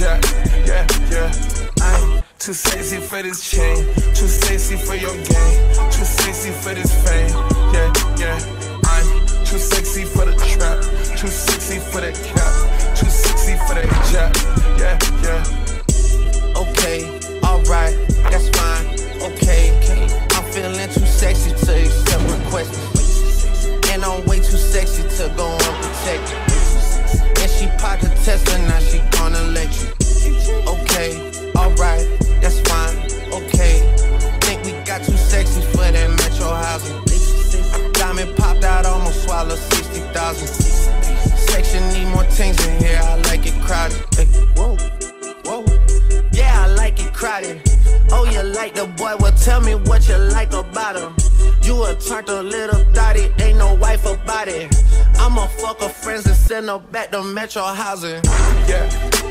jack. Yeah, yeah. I'm too sexy for this chain, too sexy for your game, too sexy for this fame. Yeah, yeah. I'm too sexy for the trap, too sexy for that cap, too sexy for that jack. Yeah, yeah. Okay, alright, that's fine. Okay, I'm feeling too sexy to accept requests, and I'm way too sexy to go unprotected. And she popped a Tesla, now she gonna let you. Okay, alright, that's fine. Okay, think we got too sexy for that metro housing. Diamond popped out, almost swallowed 60,000. Section need more things in here, I like it crowded. Hey, whoa, whoa, yeah, I like it crowded. Oh, you like the boy? Well, tell me what you like about him. You a turned a little thotty, ain't no wife about it. I'ma fuck her friends and send her back to metro housing. Yeah.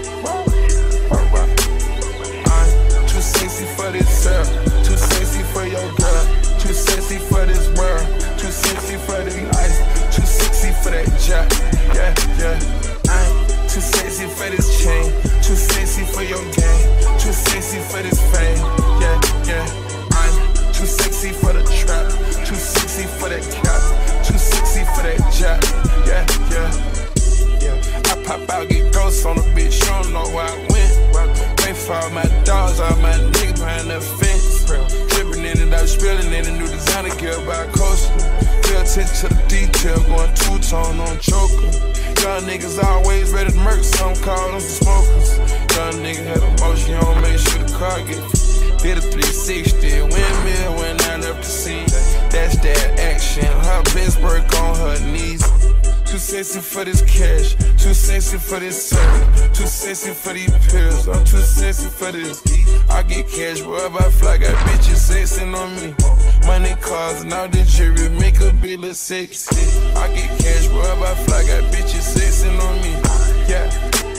I'm too sexy for this cell, too sexy for your girl, too sexy for this world, too sexy for the ice, too sexy for that jack. Yeah, yeah. I'm too sexy for this chain, too sexy for your game, too sexy for this fame. Yeah, yeah. I'm too sexy for the trap, too sexy for that cap, too sexy for that jack. Yeah, yeah, yeah. I pop out, get ghosts on the bitch, you don't know where I went. Wait for all my dogs, all my niggas behind the fence. Dripping in it, I was spilling in a new designer gear by coaster. Pay attention to the detail, going two-tone on choker. Young niggas always ready to murk, some call them smokers. Young nigga had emotion, you don't make sure the car get hit a 360, windmill when I left the scene. That's that action, her best work on her knees. Too sexy for this cash, too sexy for this service, too sexy for these pills, I'm too sexy for this. I get cash wherever I fly, got bitches sexing on me. Money, cars, and all the jewelry make a bitch look sexy. I get cash wherever I fly, got bitches sexing on me. Yeah.